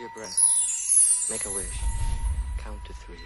your breath. Make a wish. Count to 3.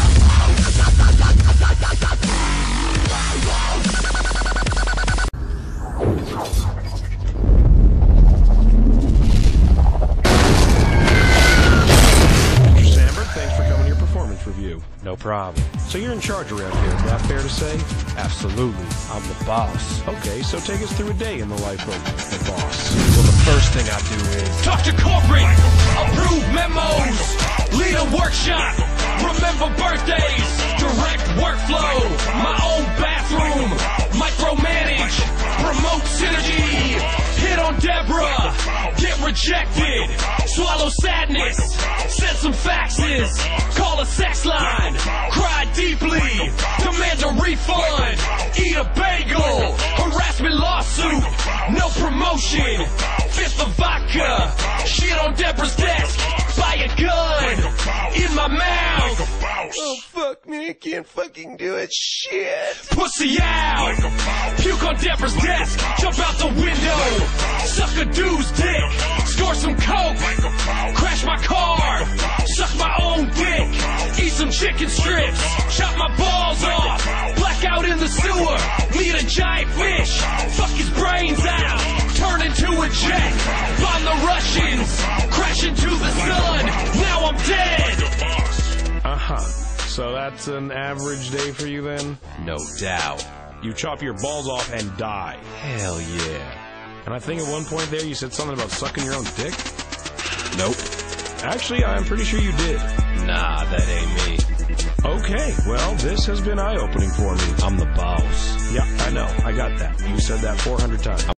Mr. Sandberg, thanks for coming to your performance review. No problem. So you're in charge around here, is that fair to say? Absolutely. I'm the boss. Okay, so take us through a day in the life of the boss. Well, the first thing I do is talk to corporate, approve memos, lead a workshop, remember birthdays, direct workflow, my own bathroom, micromanage, promote synergy, hit on Deborah, get rejected, swallow sadness, send some faxes, call a sex line, cry deeply, demand a refund, eat a bagel, harassment lawsuit, no promotion, fifth of vodka, shit on Deborah's desk, buy a gun, in my mouth. Oh, fuck me, I can't fucking do it. Shit. Pussy out, puke on Deborah's desk, jump out the window, suck a dude's dick, score some coke, crash my car, suck my own dick, eat some chicken strips, chop my balls off, black out in the sewer, meet a giant fish, fuck his brains out, turn into a jet, bomb the Russians, crash into the sun, now I'm dead. Uh-huh. So that's an average day for you then? no doubt. You chop your balls off and die. Hell yeah. And I think at one point there you said something about sucking your own dick? Nope. Actually, I'm pretty sure you did. Nah, that ain't me. Okay, well, this has been eye-opening for me. I'm the boss. Yeah, I know. I got that. You said that 400 times.